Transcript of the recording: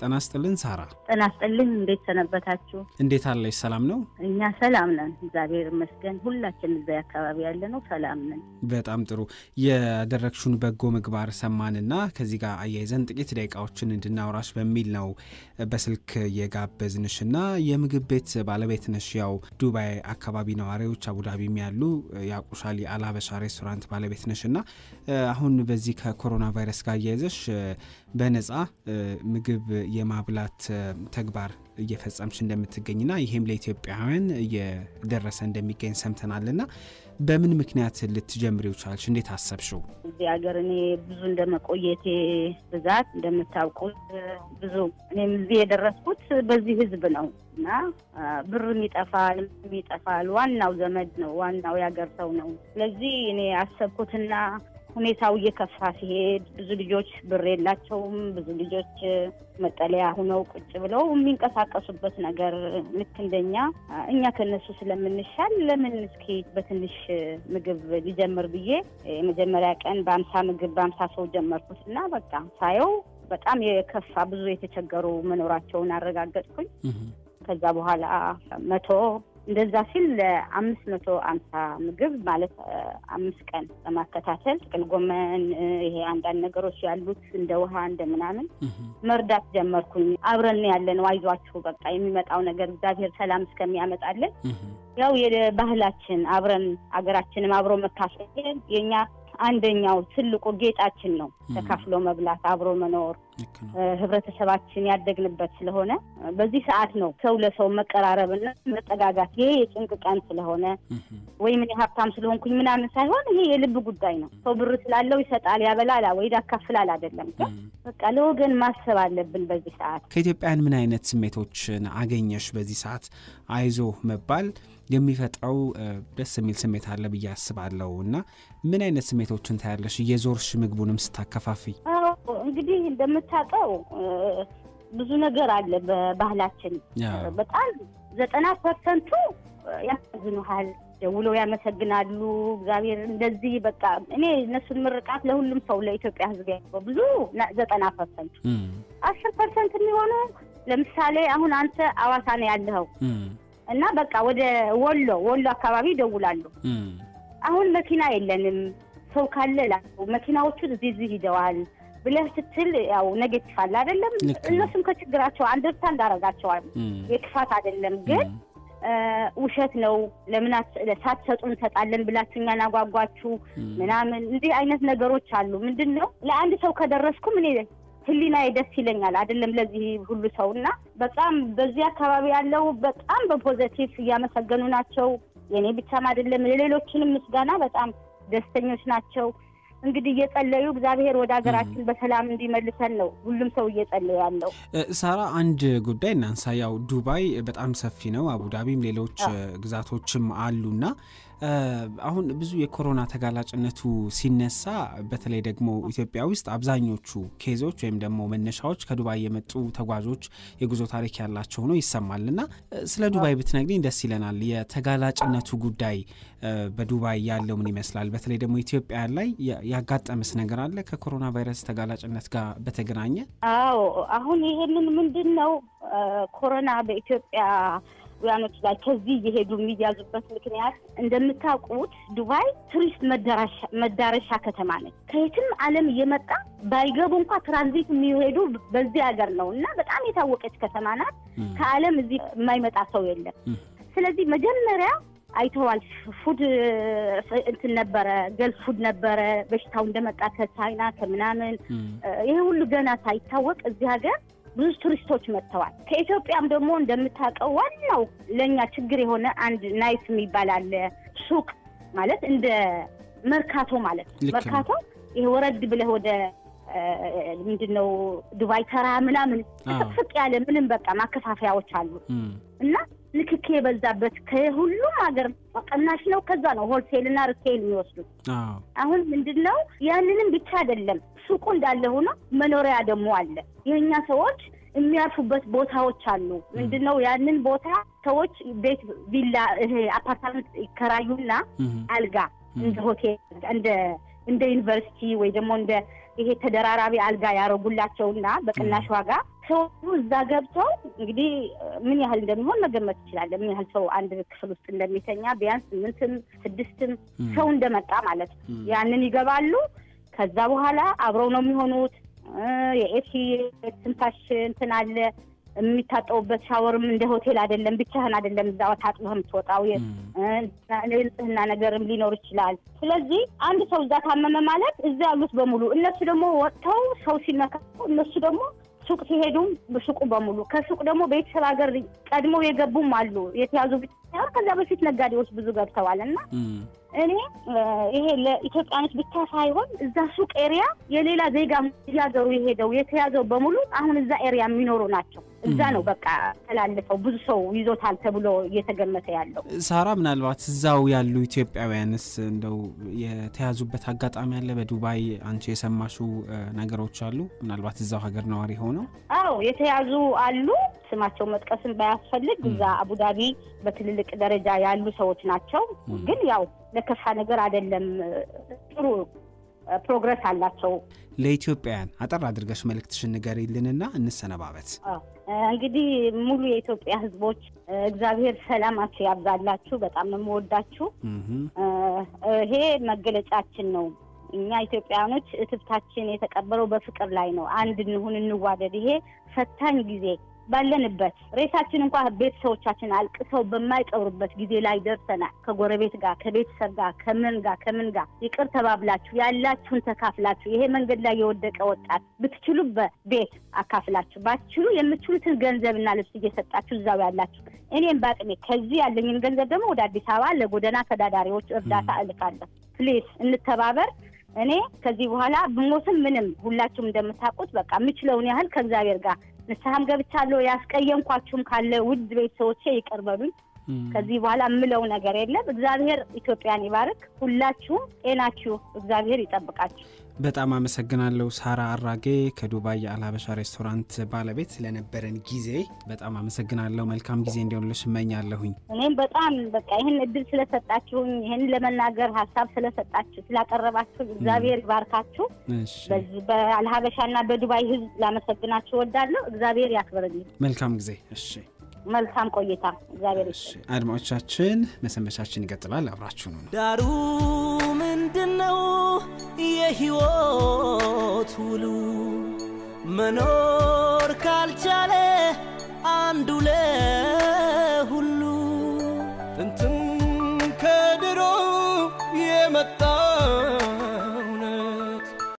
ጤና ይስጥልን ሳራ። ጤና ይስጥልን እንዴት ሰነበታችሁ? እንዴት አለሽ? ሰላም ነው? እኛ ሰላም ነን እግዚአብሔር ይመስገን። ሁላችን እዚህ አካባቢ ያለነው ሰላም ነን። በጣም ጥሩ። የደረክሹን በጎ ምግባር ሰማንና ከዚህ ጋር አያይዘን ጥቂት ደቂቃዎችን እንድናወራሽ በሚል ነው በስልክ የጋበዝንሽና የምግብ ቤት ባለቤት ነሽ። ያው ዱባይ አካባቢ ነዋሪዎች አቡዳቢም ያሉ ያቁሻል የአልሀበሻ ሬስቶራንት ባለቤት ነሽና አሁን በዚህ ከኮሮና ቫይረስ ጋር አያይዘሽ በነጻ ምግብ የማብላት ተግባር እየፈጸምሽ እንደምትገኝና ይሄም ለኢትዮጵያውያን እየደረሰ እንደሚገኝ ሰምተናልና በምን ምክንያት ልትጀምሪው ቻልሽ? እንዴት አሰብሽው? እዚህ ሀገር እኔ ብዙ እንደመቆየቴ ብዛት እንደምታውቁት ብዙ እኔም እዚህ የደረስኩት በዚህ ህዝብ ነውና ብርም ይጠፋል ዋናው ዘመድ ነው ዋናው ያገር ሰው ነው። ስለዚህ እኔ አሰብኩትና ሁኔታው እየከፋ ሲሄድ ብዙ ልጆች ብር የላቸውም ብዙ ልጆች መጠለያ ሆነው ቁጭ ብለው የሚንቀሳቀሱበት ነገር ልክ እንደኛ እኛ ከነሱ ስለምንሻል ለምን እስኪ በትንሽ ምግብ ሊጀምር ብዬ የመጀመሪያ ቀን በ50 ምግብ በ50 ሰው ጀመርኩትና በቃ ሳየው በጣም የከፋ ብዙ የተቸገሩ መኖራቸውን አረጋግጠኩኝ። ከዛ በኋላ 100 እንደዛ ሲል 550 ምግብ ማለት 5 ቀን ለማከታተል ጥቅል ጎመን ይሄ አንዳንድ ነገሮች ያሉት እንደ ውሃ እንደምናምን መርዳት ጀመርኩኝ። አብረን ያለነው አይዟችሁ በቃ የሚመጣው ነገር እግዚአብሔር ሰላም እስከሚያመጣልን ያው የባህላችን አብረን አገራችንም አብሮ መካፈል የኛ አንደኛው ትልቁ ጌጣችን ነው። ተካፍሎ መብላት አብሮ መኖር ህብረተሰባችን ያደግንበት ስለሆነ በዚህ ሰዓት ነው ሰው ለሰው መቀራረብና መጠጋጋት ይሄ የጭንቅ ቀን ስለሆነ ወይ ምን ሀብታም ስለሆንኩኝ ምናምን ሳይሆን ይሄ የልብ ጉዳይ ነው። ሰው ብር ስላለው ይሰጣል ያበላል ወይ ያካፍላል አይደለም። በቃ ለወገን ማሰብ አለብን በዚህ ሰዓት። ከኢትዮጵያውያን ምን አይነት ስሜቶችን አገኘሽ? በዚህ ሰዓት አይዞ መባል የሚፈጥረው ደስ የሚል ስሜት አለ ብዬ አስባለሁና ምን አይነት ስሜቶችን ታያለሽ እየዞርሽ ምግቡንም ስታከፋፊ? እንግዲህ እንደምታውቀው ብዙ ነገር አለ በባህላችን በጣም 90% ያዝኑሃል ደውለው ያመሰግናሉ እግዚአብሔር እንደዚህ በቃ እኔ እነሱን ምርቃት ለሁሉም ሰው ለኢትዮጵያ ህዝብ ያለው ብዙ 90% 10% የሚሆኑ ለምሳሌ አሁን አንተ አዋሳ ነው ያለኸው እና በቃ ወደ ወሎ አካባቢ ደውላሉ። አሁን መኪና የለንም ሰው ካለ መኪናዎቹ እዚህ ሂደዋል ብለህ ስትል ያው ኔጌቲቭ አለ አይደለም። እነሱም ከችግራቸው አንደርስታንድ አደረጋቸዋል። የክፋት አይደለም ግን ውሸት ነው ለምን ሳትሰጡን ተጣለን ብላችሁኛና ጓጓችሁ ምናምን እንዲህ አይነት ነገሮች አሉ። ምንድነው ለአንድ ሰው ከደረስኩ ምን ህሊናዬ ደስ ይለኛል አይደለም ለዚህ ሁሉ ሰውና በጣም በዚህ አካባቢ ያለው በጣም በፖዚቲቭ ያመሰገኑ ናቸው። የኔ ብቻም አይደለም ለሌሎችንም ምስጋና በጣም ደስተኞች ናቸው። እንግዲህ እየጸለዩ እግዚአብሔር ወደ ሀገራችን በሰላም እንዲመልሰን ነው ሁሉም ሰው እየጸለየ ያለው። ሳራ አንድ ጉዳይ እናንሳ። ያው ዱባይ በጣም ሰፊ ነው አቡዳቢም ሌሎች ግዛቶችም አሉና አሁን ብዙ የኮሮና ተጋላጭነቱ ሲነሳ በተለይ ደግሞ ኢትዮጵያ ውስጥ አብዛኞቹ ኬዞች ወይም ደግሞ መነሻዎች ከዱባይ የመጡ ተጓዦች የጉዞ ታሪክ ያላቸው ነው ይሰማልና ስለ ዱባይ ብትነግሪኝ ደስ ይለናል። የተጋላጭነቱ ጉዳይ በዱባይ ያለው ምን ይመስላል? በተለይ ደግሞ ኢትዮጵያ ላይ ያጋጠመስ ነገር አለ ከኮሮና ቫይረስ ተጋላጭነት ጋር በተገናኘ? አዎ አሁን ይሄንን ምንድነው ኮሮና በኢትዮጵያ ያኖች ላይ ከዚህ የሄዱ የሚያዙበት ምክንያት እንደምታውቁት ዱባይ ቱሪስት መዳረሻ ከተማ ነች። ከየትም ዓለም እየመጣ ባይገቡ እንኳን ትራንዚት የሚሄዱ በዚህ ሀገር ነውና በጣም የታወቀች ከተማ ናት። ከዓለም እዚህ የማይመጣ ሰው የለም። ስለዚህ መጀመሪያ አይተዋል ፉድ እንትን ነበረ ገልፍ ፉድ ነበረ በሽታው እንደመጣ ከቻይና ከምናምን ይሄ ሁሉ ገና ሳይታወቅ እዚህ ሀገር ብዙ ቱሪስቶች መጥተዋል። ከኢትዮጵያም ደግሞ እንደምታውቀው ዋናው ለኛ ችግር የሆነ አንድ ናይስ የሚባል አለ ሱቅ ማለት እንደ መርካቶ ማለት መርካቶ ይሄ ወረድ ብለህ ወደ ምንድነው ዱባይ ተራ ምናምን ፍቅ ያለ ምንም በቃ ማከፋፈያዎች አሉ እና ልክክ የበዛበት ከሁሉም ሀገር ቀናሽ ነው። ከዛ ነው ሆልሴልና ሪቴል የሚወስዱት። አሁን ምንድነው ያንንም ብቻ አይደለም ሱቁ እንዳለ ሆኖ መኖሪያ ደግሞ አለ። የኛ ሰዎች የሚያርፉበት ቦታዎች አሉ። ምንድነው ያንን ቦታ ሰዎች ቤት ቪላ አፓርትመንት ይከራዩና አልጋ እንደ ሆቴል እንደ ዩኒቨርሲቲ ወይ ደግሞ እንደ ይሄ ተደራራቢ አልጋ ያረጉላቸውና በቅናሽ ዋጋ ሰው እዛ ገብተው እንግዲህ ምን ያህል እንደሚሆን መገመት ይችላል ምን ያህል ሰው አንድ ክፍል ውስጥ እንደሚተኛ ቢያንስ 8-6 ሰው እንደመጣ ማለት ያንን ይገባሉ ከዛ በኋላ አብረው ነው የሚሆኑት የኤሲ ትንፋሽ እንትን አለ የሚታጠውበት ሻወርም እንደ ሆቴል አይደለም ብቻህን አይደለም እዛው ታጥበህም ትወጣው የንጽህና ነገርም ሊኖር ይችላል ስለዚህ አንድ ሰው እዛ ታመመ ማለት እዛ ያሉት በሙሉ እነሱ ደግሞ ወጥተው ሰው ሲነካው እነሱ ደግሞ ሱቅ ሲሄዱም በሱቁ በሙሉ ከሱቅ ደግሞ ቤተሰብ ሀገር ቀድሞ የገቡም አሉ የተያዙ ብቻ ከዛ በፊት ነጋዴዎች ብዙ ገብተዋልና እኔ ይሄ ለኢትዮጵያኖች ብቻ ሳይሆን እዛ ሱቅ ኤሪያ የሌላ ዜጋ ያገሩ የሄደው የተያዘው በሙሉ አሁን እዛ ኤሪያ የሚኖሩ ናቸው እዛ ነው በቃ ተላልፈው ብዙ ሰው ይዞታል ተብሎ እየተገመተ ያለው ሳራ ምናልባት እዛው ያሉ ኢትዮጵያውያንስ እንደው የተያዙበት አጋጣሚ አለ በዱባይ አንቺ የሰማሽው ነገሮች አሉ ምናልባት እዛው ሀገር ነዋሪ ሆነው አዎ የተያዙ አሉ ስማቸው መጥቀስን ባያስፈልግ እዛ አቡዳቢ በትልልቅ ደረጃ ያሉ ሰዎች ናቸው ግን ያው ለከፋ ነገር አይደለም ጥሩ ፕሮግረስ አላቸው ለኢትዮጵያን አጠር አድርገሽ መልእክትሽን ንገሪልንና እንሰነባበት እንግዲህ ሙሉ የኢትዮጵያ ህዝቦች እግዚአብሔር ሰላማችሁ ያብዛላችሁ በጣም የምወዳችሁ ይሄ መገለጫችን ነው እኛ ኢትዮጵያኖች እትብታችን የተቀበረው በፍቅር ላይ ነው አንድ እንሁን እንዋደድ ይሄ ፈታኝ ጊዜ ባለንበት ሬሳችን እንኳን ቤተሰቦቻችን አልቅሰው በማይቀብሩበት ጊዜ ላይ ደርሰናል ከጎረቤት ጋር ከቤተሰብ ጋር ከምን ጋር ይቅር ተባብላችሁ ያላችሁን ተካፍላችሁ ይሄ መንገድ ላይ የወደቀ ወጣት ብትችሉ በቤት አካፍላችሁ ባትችሉ የምትችሉትን ገንዘብና ልብስ እየሰጣችሁ እዛው ያላችሁ እኔም ባጥሜ ከዚህ ያለኝን ገንዘብ ደግሞ ወደ አዲስ አበባ ለጎዳና ተዳዳሪዎች እርዳታ እልካለሁ ፕሊዝ እንተባበር እኔ ከዚህ በኋላ ብሞትም ምንም ሁላችሁም እንደምታውቁት በቃ ምችለውን ያህል ከእግዚአብሔር ጋር ንስሐም ገብቻለሁ ያስቀየምኳችሁም ካለ ውድ ቤተሰቦቼ ይቀርበሉኝ ከዚህ በኋላ ምለው ነገር የለም እግዚአብሔር ኢትዮጵያን ይባርክ ሁላችሁም ጤናችሁ እግዚአብሔር ይጠብቃችሁ በጣም አመሰግናለሁ ሳራ አራጌ ከዱባይ የአልሀበሻ ሬስቶራንት ባለቤት ስለነበረን ጊዜ በጣም አመሰግናለሁ መልካም ጊዜ እንዲሆንልሽ እመኛለሁኝ እኔም በጣም በቃ ይሄን እድል ስለሰጣችሁኝ ይሄን ለመናገር ሐሳብ ስለሰጣችሁ ስላቀረባችሁ እግዚአብሔር ይባርካችሁ በዚህ በአልሀበሻና በዱባይ ህዝብ ላመሰግናችሁ ወዳለሁ እግዚአብሔር ያክብርልኝ መልካም ጊዜ እሺ መልካም ቆይታ እግዚአብሔር ይስጥ አድማጮቻችን መሰንበቻችን ይቀጥላል አብራችሁ ነው ዳሩ ምንድነው የህይወት ሁሉ መኖር ካልቻለ አንዱ